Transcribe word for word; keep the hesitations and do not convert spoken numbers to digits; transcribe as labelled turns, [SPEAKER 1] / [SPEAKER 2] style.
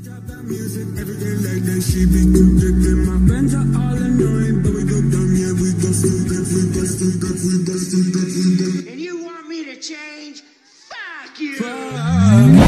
[SPEAKER 1] And you want me to change? Fuck you! Fuck.